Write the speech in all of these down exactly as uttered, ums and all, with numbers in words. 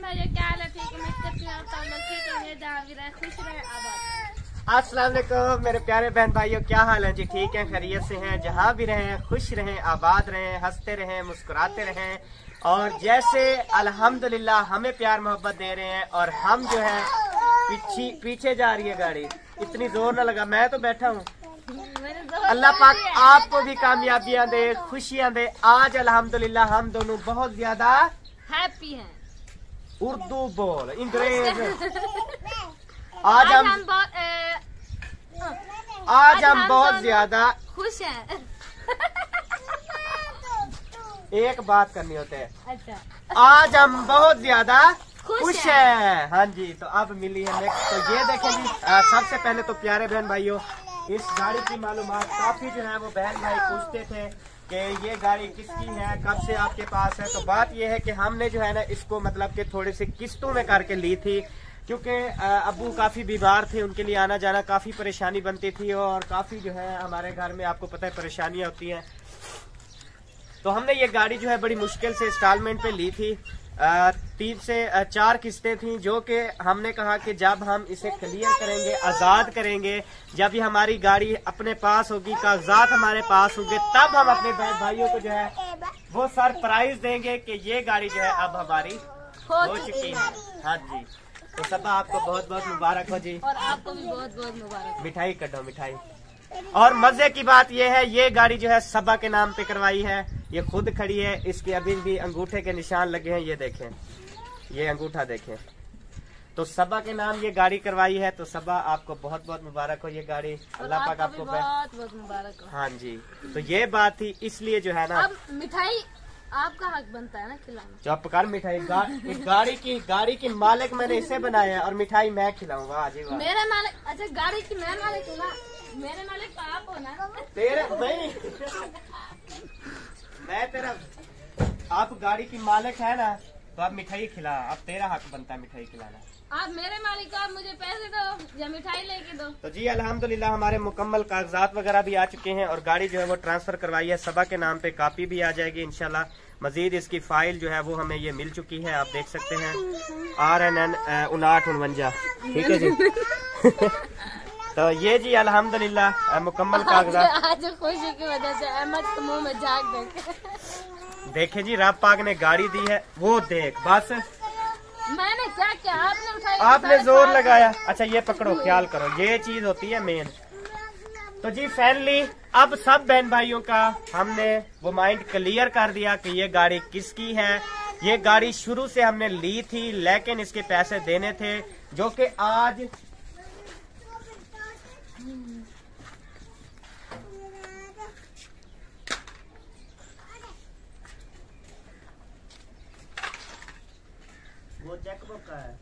भाई क्या हाल है? ठीक है, मैं करती हूँ आप लोग ठीक है, जहाँ भी रहे खुश रहे आबाद। अस्सलाम वालेकुम मेरे प्यारे बहन भाइयों, क्या हाल है जी? ठीक है, खैरियत से हैं? जहाँ भी रहें खुश रहें, आबाद रहें, हंसते रहें, मुस्कुराते रहें। और जैसे अल्हम्दुलिल्लाह हमें प्यार मोहब्बत दे रहे हैं और हम जो है पीछे पीछे जा रही है गाड़ी। इतनी जोर न लगा, मैं तो बैठा हूँ। अल्लाह पाक आपको भी कामयाबियां दे, खुशियां दे। आज अल्हम्दुलिल्लाह हम दोनों बहुत ज्यादा हैप्पी हैं। उर्दू बोल, अंग्रेज। आज आज हम हम बहुत आज हम बहुत ज्यादा खुश हैं। एक बात करनी होती है। अच्छा, आज हम बहुत ज्यादा खुश खुश हैं। हैं। हाँ जी, तो अब मिली है नेक्स्ट। तो ये देखें जी, आ, सबसे पहले तो प्यारे बहन भाइयों, इस गाड़ी की मालूमात काफी जो है वो बहन भाई पूछते थे कि ये गाड़ी किसकी है, कब से आपके पास है। तो बात ये है कि हमने जो है ना इसको मतलब कि थोड़ी सी किस्तों में करके ली थी, क्योंकि अब्बू काफी बीमार थे, उनके लिए आना जाना काफी परेशानी बनती थी और काफी जो है हमारे घर में आपको पता है परेशानियां होती हैं। तो हमने ये गाड़ी जो है बड़ी मुश्किल से इंस्टॉलमेंट पे ली थी। आ, तीन से आ, चार किस्तें थी, जो कि हमने कहा कि जब हम इसे क्लियर करेंगे, आजाद करेंगे, जब ये हमारी गाड़ी अपने पास होगी, कागजात हमारे पास होंगे, तब हम अपने बहन भाइयों को जो है वो सरप्राइज देंगे कि ये गाड़ी जो है अब हमारी हो चुकी है। हाँ जी, तो सबा आपको बहुत बहुत मुबारक हो जी। और आपको भी बहुत बहुत मुबारक। मिठाई कटो मिठाई। और मजे की बात यह है, ये गाड़ी जो है सबा के नाम पे करवाई है। ये खुद खड़ी है, इसके अभी भी अंगूठे के निशान लगे हैं, ये देखें, ये अंगूठा देखें। तो सबा के नाम ये गाड़ी करवाई है। तो सबा आपको बहुत बहुत मुबारक हो, ये गाड़ी अल्लाह पाक आपको बहुत बहुत मुबारक हो। हाँ जी, तो ये बात थी, इसलिए जो है ना अब मिठाई आपका हक बनता है ना खिलाना। चुप कर मिठाई। गा, गाड़ी की गाड़ी की मालिक मैंने इसे बनाया है और मिठाई मैं खिलाऊंगा। आज ही मेरे मालिक, अच्छा गाड़ी की मैं मालिक हूँ ना, मेरे मालिक तो आप हो ना। तेरे नहीं, मैं तेरा, आप गाड़ी की मालिक है ना, तो आप मिठाई खिला। अब तेरा हक बनता है मिठाई खिलाना। आप मेरे मालिक हो, आप मुझे पैसे दो या मिठाई लेके दो। तो जी अल्हम्दुलिल्लाह हमारे मुकम्मल कागजात वगैरह भी आ चुके हैं और गाड़ी जो है वो ट्रांसफर करवाई है। सबा के नाम पे कापी भी आ जाएगी इंशाल्लाह। मजीद इसकी फाइल जो है वो हमें ये मिल चुकी है, आप देख सकते हैं, आर एन एन उनाठ उनवंजा। ठीक है जी। तो ये जी अल्हम्दुलिल्लाह मुकम्मल कागजात। आज खुशी की वजह से अहमद के मुंह में झाग देखे। देखे जी, रब पाक ने गाड़ी दी है, वो देख बस। मैंने क्या किया? आपने उठाई, आपने जोर लगाया। अच्छा ये पकड़ो, ख्याल करो, ये चीज होती है मेन। तो जी फाइनली अब सब बहन भाइयों का हमने वो माइंड क्लियर कर दिया कि ये गाड़ी किसकी है। ये गाड़ी शुरू से हमने ली थी, लेकिन इसके पैसे देने थे, जो कि आज वो चेकबुक का है।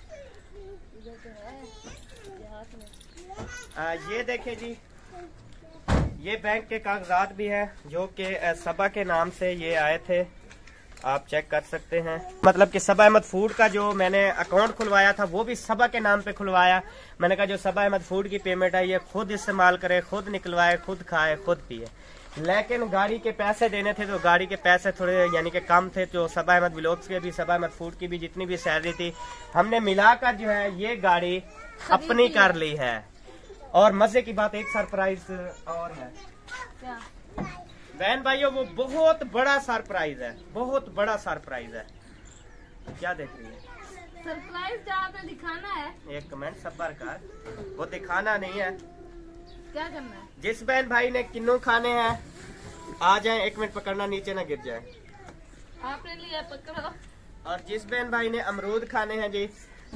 आ, ये देखें जी, ये बैंक के कागजात भी हैं, जो कि सबा के नाम से ये आए थे, आप चेक कर सकते हैं। मतलब कि सबा अहमद फूड का जो मैंने अकाउंट खुलवाया था वो भी सबा के नाम पे खुलवाया। मैंने कहा जो सबा अहमद फूड की पेमेंट है ये खुद इस्तेमाल करे, खुद निकलवाए, खुद खाए, खुद पिए। लेकिन गाड़ी के पैसे देने थे, तो गाड़ी के पैसे थोड़े यानी कि कम थे। तो सबा अहमद व्लॉग्स के भी, सबा अहमद फूड की भी जितनी भी सैलरी थी हमने मिलाकर जो है ये गाड़ी अपनी कर ली है। और मजे की बात, एक सरप्राइज और है क्या? बहन भाइयों, वो बहुत बड़ा सरप्राइज है, बहुत बड़ा सरप्राइज है। क्या देख रही है? सरप्राइज जो आपने दिखाना है। एक कमेंट सब्र कर, वो दिखाना नहीं है। क्या करना है? जिस बहन भाई ने किन्नू खाने हैं आ जाए, एक मिनट पकड़ना, नीचे ना गिर जाए। आपने लिया, पकड़ो। और जिस बहन भाई ने अमरूद खाने हैं जी,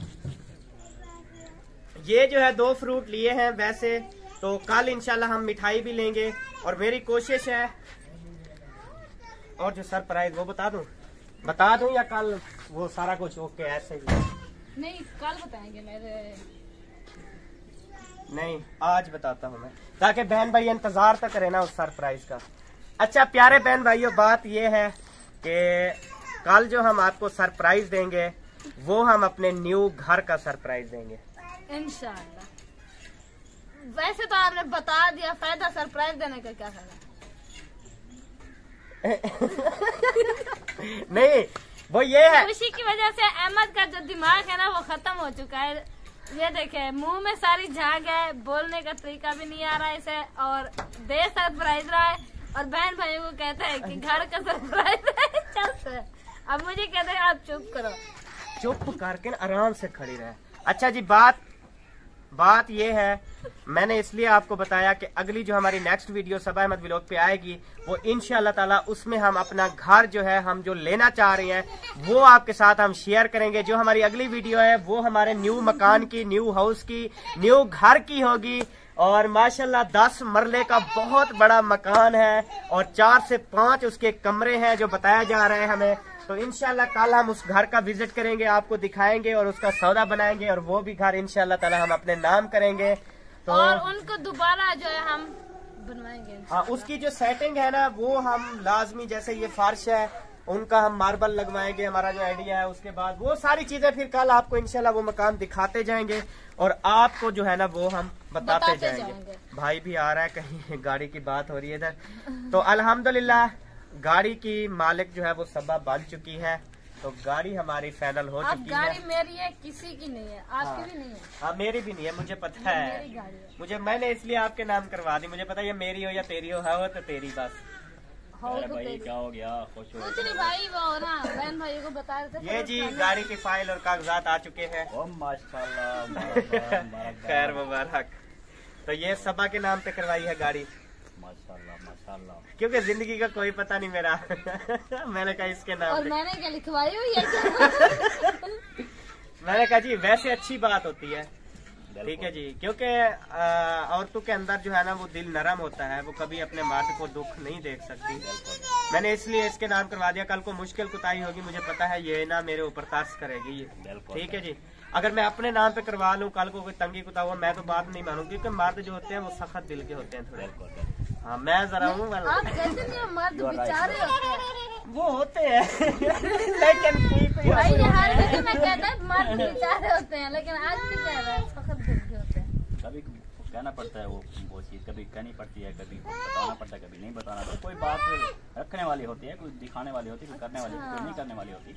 ये जो है दो फ्रूट लिए हैं। वैसे तो कल इंशाल्लाह हम मिठाई भी लेंगे और मेरी कोशिश है। और जो सरप्राइज वो बता दूं बता दूं या कल वो सारा कुछ ओके ऐसे ही? नहीं, कल बताएंगे। मेरे नहीं, आज बताता हूँ मैं, ताकि बहन भाई इंतजार तक करे ना उस सरप्राइज का। अच्छा प्यारे बहन भाइयों, बात ये है कि कल जो हम आपको सरप्राइज देंगे वो हम अपने न्यू घर का सरप्राइज देंगे इंशाल्लाह। वैसे तो आपने बता दिया, फायदा सरप्राइज देने का क्या फायदा? नहीं, वो ये है, खुशी की वजह से अहमद का जो दिमाग है ना वो खत्म हो चुका है। ये देखे मुंह में सारी झाग है, बोलने का तरीका भी नहीं आ रहा है इसे, और दे सरप्राइज रहा है और बहन भाइयों को कहता है कि घर का सरप्राइज है चल। अब मुझे कहते हैं आप चुप करो। चुप करके आराम से खड़ी रहे। अच्छा जी, बात बात ये है, मैंने इसलिए आपको बताया कि अगली जो हमारी next video Saba Ahmad vlog पे आएगी वो इंशाल्लाह ताला उसमें हम अपना घर जो है हम जो लेना चाह रहे हैं वो आपके साथ हम शेयर करेंगे। जो हमारी अगली वीडियो है वो हमारे न्यू मकान की, न्यू हाउस की, न्यू घर की होगी। और माशाल्लाह दस मरले का बहुत बड़ा मकान है और चार से पांच उसके कमरे हैं जो बताया जा रहा है हमें। तो इंशाल्लाह कल हम उस घर का विजिट करेंगे, आपको दिखाएंगे और उसका सौदा बनाएंगे और वो भी घर इंशाल्लाह ताला हम अपने नाम करेंगे। तो और उनको दोबारा जो है हम बनवाएंगे। हाँ, उसकी जो सेटिंग है ना वो हम लाजमी, जैसे ये फर्श है उनका हम मार्बल लगवाएंगे, हमारा जो आइडिया है। उसके बाद वो सारी चीजें फिर कल आपको इंशाल्लाह वो मकान दिखाते जाएंगे और आपको जो है ना वो हम बताते, बताते जाएंगे।, जाएंगे। भाई भी आ रहा है, कहीं गाड़ी की बात हो रही है इधर। तो अल्हम्दुलिल्लाह गाड़ी की मालिक जो है वो सबा बन चुकी है, तो गाड़ी हमारी फाइनल हो चुकी है। गाड़ी मेरी है, किसी की नहीं है, आपकी हाँ, भी नहीं है। हाँ मेरी भी नहीं है, मुझे पता है, मेरी गाड़ी है। मुझे मैंने इसलिए आपके नाम करवा दी। मुझे पता है ये मेरी हो या तेरी हो, है वो तो तेरी बस। अरे भाई क्या हो गया, खुश हो? कुछ नहीं भाई, वो ना बहन भाइयों को बता रहे थे। ये जी गाड़ी की फाइल और कागजात आ चुके हैं। ओ माशाल्लाह, खैर मुबारक। तो ये सबा के नाम पे करवाई है गाड़ी। माशाल्लाह माशाल्लाह, क्योंकि जिंदगी का कोई पता नहीं मेरा मैंने कहा इसके नाम और पे। मैंने क्या लिखवाई हुई है मैंने कहा जी वैसे अच्छी बात होती है, ठीक है जी, क्योंकि औरतों के अंदर जो है ना वो दिल नरम होता है, वो कभी अपने मर्द को दुख नहीं देख सकती। मैंने इसलिए इसके नाम करवा दिया। कल को मुश्किल कुताई होगी, मुझे पता है ये ना मेरे ऊपर तरस करेगी ये, ठीक है जी। अगर मैं अपने नाम पे करवा लूँ, कल को कोई तंगी कुता हुआ, मैं तो बात नहीं मानूंगी, क्योंकि मर्द जो होते हैं वो सख्त दिल के होते हैं थोड़े। हाँ मैं जरा हूँ, मर्द बेचारे होते हैं, वो होते हैं लेकिन भाई हर जगह मैं कहता है मर्द बेचारे होते हैं, लेकिन आज भी कह रहा है सख्त दिल के होते हैं। कभी कहना पड़ता है वो वो चीज, कभी कहनी पड़ती है, कभी बताना पड़ता है, कभी नहीं बताना पड़ता। कोई बात रखने वाली होती है, कोई दिखाने वाली होती है, कोई करने वाली होती है, कोई नहीं करने वाली होती।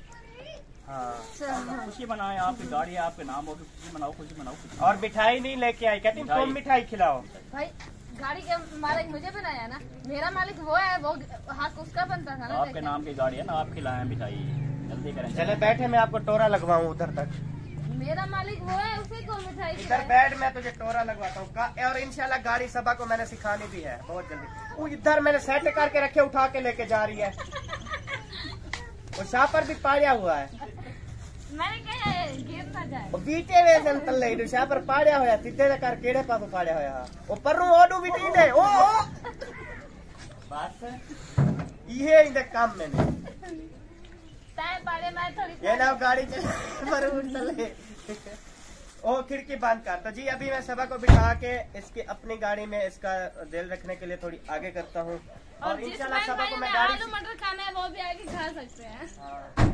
हाँ, खुशी बनाए, आपकी गाड़ी है, आपके नाम होगी, खुशी मनाओ, खुशी मनाओ। और मिठाई नहीं लेके आई, कहती तुम मिठाई खिलाओ। भाई गाड़ी का मालिक मुझे बनाया ना, मेरा मालिक वो है, वो हक उसका बनता था ना। आपके नाम की गाड़ी है ना, आप खिलाएं मिठाई, जल्दी करें। चले बैठे, मैं आपको टोरा लगवाऊं उधर तक। मेरा मालिक वो है, उसी को मिठाई इधर बैठ, मैं तुझे टोरा लगवाता हूँ। और इंशाल्लाह गाड़ी सबा को मैंने सिखानी भी है बहुत जल्दी। वो इधर मैंने सेट करके रखे, उठा के लेके जा रही है। वो शापर भी पाया हुआ है, मैंने कहा गिर ना जाए। बीटे वे जन तल्ले शापर पाया होया, सीधे कर केड़े पास पाया होया। ओ पररू ओडू भी दे ओ ओ बस ये इंदे काम मैंने ताए पाले मैं थोड़ी ये ना गाड़ी चले पररू तल्ले। ओ खिड़की बंद कर। तो जी अभी मैं सबा को बिठा के इसकी अपनी गाड़ी में इसका दिल रखने के लिए थोड़ी आगे करता हूँ, और इंशाल्लाह सबा को मैं गाड़ी आलू मटर खाना है वो भी आगे खा सकते हैं। हाँ।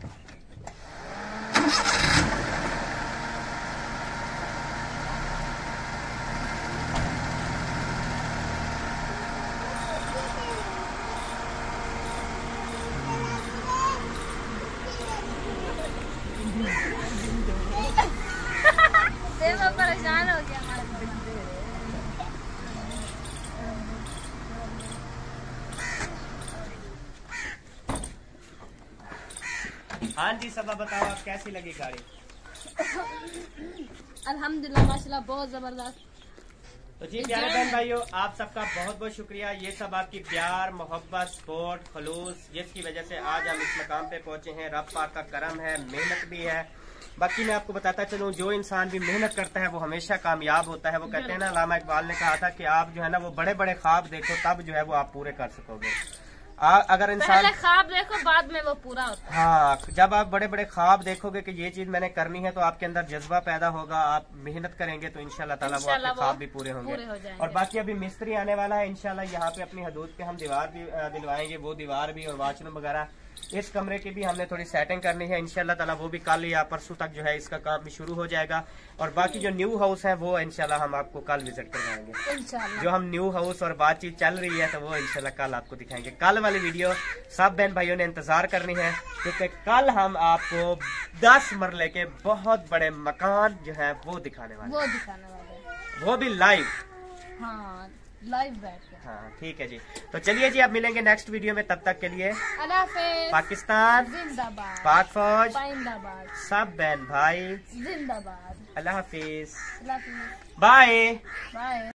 परेशान हो गया हाँ जी सबा बताओ आप कैसी लगी गाड़ी? अल्हम्दुलिल्लाह माशाल्लाह बहुत जबरदस्त। तो जी प्यारे बहन भाइयों, आप सबका बहुत बहुत शुक्रिया। ये सब आपकी प्यार, मोहब्बत, सपोर्ट, खलूस, जिसकी वजह से आज हम इस मकाम पे पहुंचे हैं। रब पाक का करम है, मेहनत भी है। बाकी मैं आपको बताता चलूं, जो इंसान भी मेहनत करता है वो हमेशा कामयाब होता है। वो कहते हैं ना, अल्लामा इकबाल ने कहा था कि आप जो है ना वो बड़े बड़े ख्वाब देखो, तब जो है वो आप पूरे कर सकोगे। आ, अगर इंसान ख्वाब देखो बाद में वो पूरा होता है। हाँ, जब आप बड़े बड़े ख्वाब देखोगे कि ये चीज मैंने करनी है, तो आपके अंदर जज्बा पैदा होगा, आप मेहनत करेंगे तो इंशाल्लाह ताला वो आपके ख्वाब भी पूरे होंगे। हो और बाकी अभी मिस्त्री आने वाला है इंशाल्लाह, यहाँ पे अपनी हदूद पे हम दीवार भी दिलवाएंगे, वो दीवार भी और वॉशरूम वगैरह इस कमरे की भी हमने थोड़ी सेटिंग करनी है, इंशाल्लाह ताला वो भी कल या परसों तक जो है इसका काम भी शुरू हो जाएगा। और बाकी जो न्यू हाउस है वो इंशाल्लाह हम आपको कल विजिट करवाएंगे। इंशाल्लाह जो हम न्यू हाउस और बातचीत चल रही है तो वो इंशाल्लाह कल आपको दिखाएंगे। कल वाली वीडियो सब बहन भाइयों ने इंतजार करनी है, क्योंकि कल हम आपको दस मरले के बहुत बड़े मकान जो है वो दिखाने वाले वो दिखाने वाले हैं। वो भी लाइव। हाँ, लाइव बैठ के। हाँ ठीक है जी, तो चलिए जी अब मिलेंगे नेक्स्ट वीडियो में, तब तक के लिए अल्लाह हाफिज। पाकिस्तान जिंदाबाद, पाक फौज पाइंदाबाद, सब बहन भाई जिंदाबाद। अल्लाह हाफिज, अल्लाह हाफिज। बाय। बाय।